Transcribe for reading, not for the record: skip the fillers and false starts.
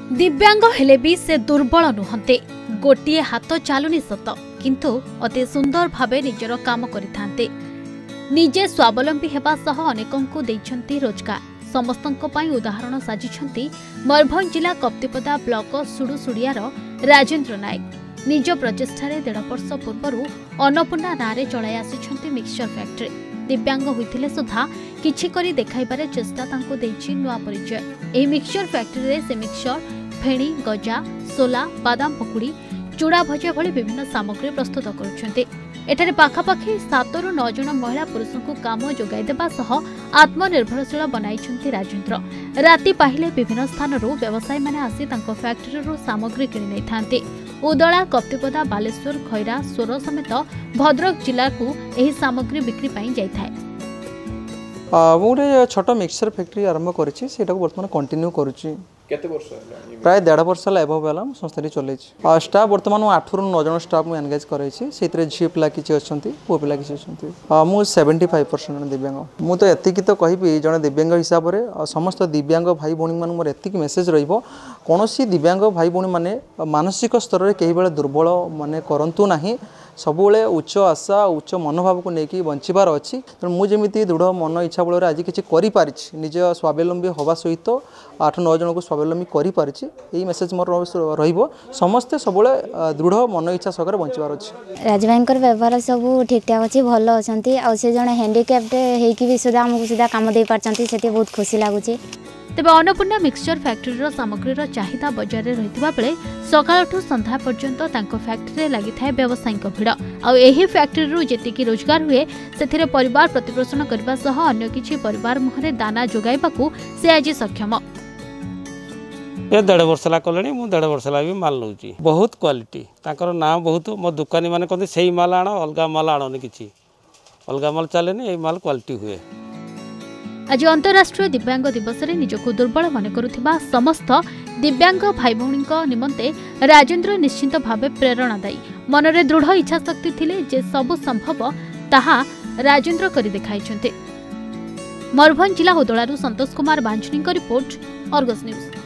दिव्यांग हेले भी से दुर्बल नुहंते गोटे हाथ चलुनी सत किंतु अति सुंदर भावे निजर काम करिथांते। निजे स्वावलंबी हेबा सह अनेकंकु दैछंती रोजगार। समस्तंको पई उदाहरण साजिछंती मयूरभंज जिला कप्तिपदा ब्लॉक सुडुसुडियार राजेंद्र नायक। निज प्रचेष्टारे 1.5 वर्ष पूर्व अन्नपूर्णा नारे चलाई आसिछंती मिक्सचर फैक्ट्री। दिव्यांग होइथिले सुधा किछि करी देखाइबारे चेष्टा तांको देछि नुआ परिचय। एही मिक्सचर फैक्ट्री रे से मिक्सचर, फेणी, गजा, सोला, बादाम पकुड़ी, चूड़ा भजा भली विभिन्न सामग्री प्रस्तुत करुछंती। एठारे पाखापाखि 7 ରୁ 9 जन महिला पुरुषों को काम जोगाई देबा सह आत्मनिर्भरशील बनाइछंती राजेंद्र। राति पाहिले विभिन्न स्थानरू व्यवसायी माने आसी तांको फैक्ट्रीरू सामग्री किनि नै थांती। उदला, कप्तिपदा, बालेश्वर, खैरा, सोर समेत भद्रक जिला को एही सामग्री बिक्री पाई जाय थाए। गोटे छोट मिक्सचर फैक्ट्री आरंभ करिछि, सेटा को वर्तमान कंटिन्यू करूछि। केते वर्ष प्राय 1.5 वर्ष एबव है संस्था चलई। स्टाफ बर्तमान 8 ରୁ 9 जन स्टाफ मुझे एनगेज कर झील पिला किसी अच्छा पुओ पिला किसी अच्छा। मु 75% दिव्यांग। मु तो एतिक तो कहि जड़े दिव्यांग हिसाब से समस्त दिव्यांग भाई भौणी मान मोर एतिक मेसेज रहिबो, कोनोसी दिव्यांग भाई भौणी माने मानसिक स्तर में कई बेले दुर्बल माने करंतु नाही। सबुले उच्च आशा उच्च मनोभाव को लेकिन बंचार अच्छी। तेणु मुझे दृढ़ मन इच्छा बल आज किसी निज स्वावलंबी हवा सहित 8-9 जन को स्वावलंबी कर मेसेज मोर रहिबो। समस्ते सबुले दृढ़ मन इच्छा सहकार बंचार अच्छी। राजभाई व्यवहार सब ठीक ठाक अच्छी, भल अच्छा। से जन हैंडिक्याप्ड होगी भी सुधा आमको सुधा कम दे पार्टी, से बहुत खुशी लगुच। तेबे अन्नपूर्णा मिक्सचर फैक्ट्री सामग्रीर चाहिदा बजार में रहितबा बेले सकाळठू संध्या पर्यंत तांको फैक्ट्री लागि थाए व्यवसायिक भिड़। आ एही फैक्ट्री जेतिकी रोजगार हुए सेथिरे परिवार प्रतिपोषण करबा सह अन्य किछि परिवार मुहरे दाना जोगाइबाकू से आज सक्षम। ये 1.5 वर्ष ला कले मु 1.5 वर्ष ला भी माल नौची। बहुत क्वालिटी तांकर नाम बहुत। मो दुकानी माने कहते सही माल आण, अलगा माल आणनी, किछि अलगा माल चलेनी, ए माल क्वालिटी हुए। आज अंतर्राष्ट्रीय दिव्यांग दिवस रे निजको दुर्बल मन करुथिबा समस्त दिव्यांग भाई भौणी निमंते राजेंद्र निश्चित भावे प्रेरणादायी। मनरे दृढ़ इच्छा शक्ति थिले जे सबु संभव ताहा राजेंद्र करि देखाइछन्ते। मयूरभंज जिला उदलारू संतोष कुमार बांझनी रिपोर्ट, अर्गस न्यूज।